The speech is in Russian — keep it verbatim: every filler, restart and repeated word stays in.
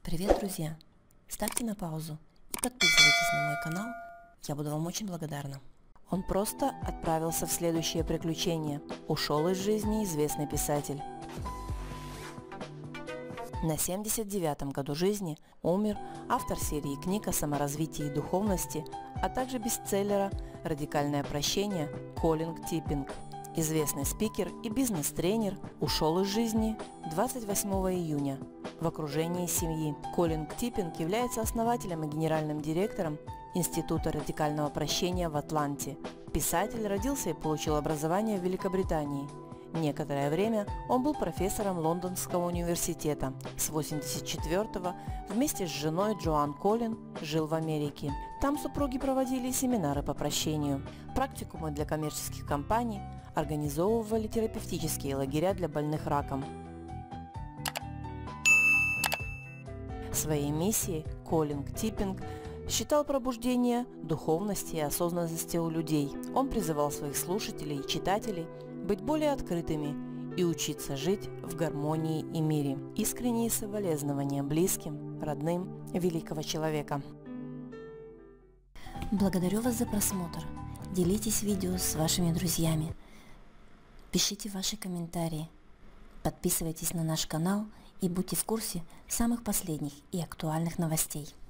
Привет, друзья! Ставьте на паузу и подписывайтесь на мой канал, я буду вам очень благодарна. Он просто отправился в следующее приключение. Ушел из жизни известный писатель. На семьдесят девятом году жизни умер автор серии книг о саморазвитии и духовности, а также бестселлера «Радикальное прощение» Колин Типпинг. Известный спикер и бизнес-тренер ушел из жизни двадцать восьмого июня в окружении семьи. Колин Типпинг является основателем и генеральным директором Института радикального прощения в Атланте. Писатель родился и получил образование в Великобритании. Некоторое время он был профессором Лондонского университета. С восемьдесят четвёртого вместе с женой Джоан Колин жил в Америке. Там супруги проводили семинары по прощению, практикумы для коммерческих компаний, организовывали терапевтические лагеря для больных раком. Своей миссией Колин Типпинг считал пробуждение духовности и осознанности у людей. Он призывал своих слушателей и читателей быть более открытыми и учиться жить в гармонии и мире. Искренние соболезнования близким, родным великого человека. Благодарю вас за просмотр. Делитесь видео с вашими друзьями. Пишите ваши комментарии. Подписывайтесь на наш канал и будьте в курсе самых последних и актуальных новостей.